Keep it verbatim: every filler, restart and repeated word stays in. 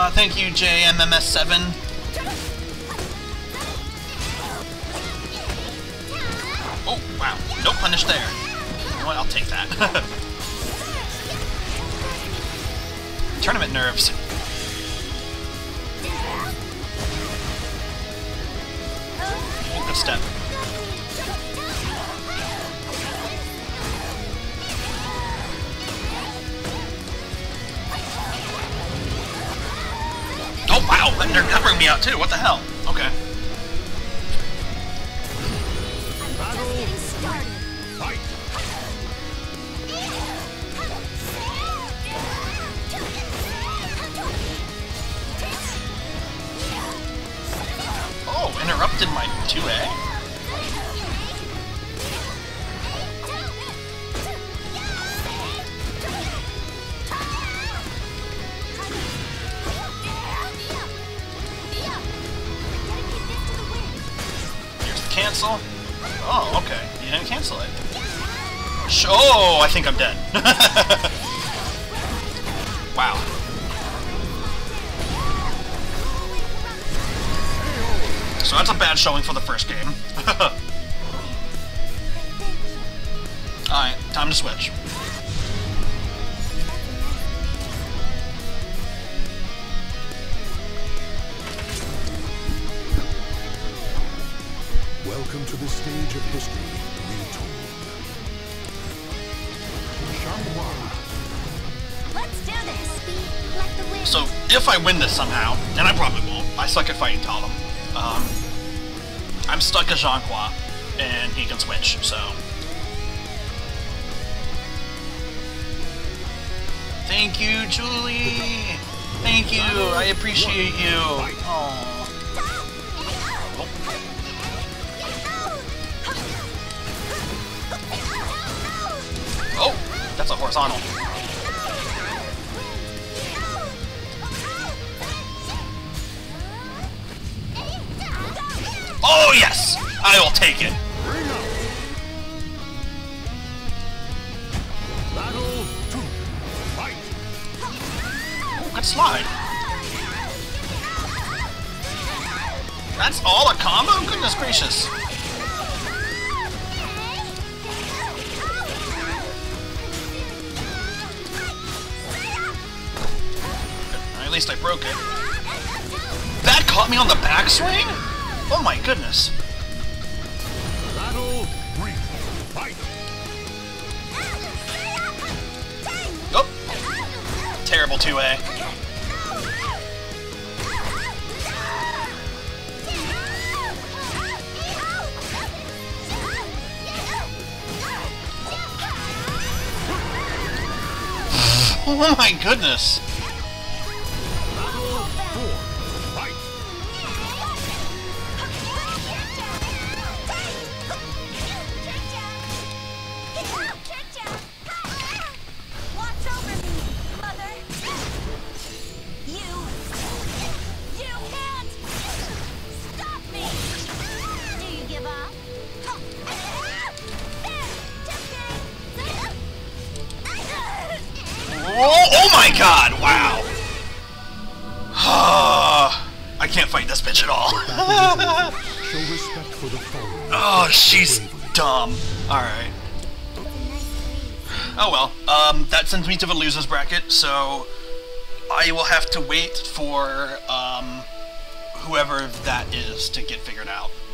Uh, thank you, J M M S seven. Oh, wow. No punish there. Well, I'll take that. Tournament nerves. Good step. Oh wow, they're covering me out too. What the hell? Okay. Oh, interrupted my two A? Cancel? Oh, okay. You didn't cancel it. Oh, I think I'm dead. Wow. So that's a bad showing for the first game. Alright, time to switch. Welcome to the stage of history retold. Let's do this. Speed like the wind. So, if I win this somehow, and I probably will, I suck at fighting Talim. Um, I'm stuck as Jean-Qua, and he can switch, so... Thank you, Julie! Thank you! I appreciate you! Aww. Oh, that's a horizontal. Oh yes, I will take it. Oh, good slide. That's all a combo? Goodness gracious. At least I broke it. That caught me on the backswing? Oh my goodness. Battle three, fight. Oh! Terrible two A. Oh my goodness. Oh my god, wow! I can't fight this bitch at all. Oh, she's dumb. Alright. Oh well, um, that sends me to the loser's bracket, so I will have to wait for um, whoever that is to get figured out.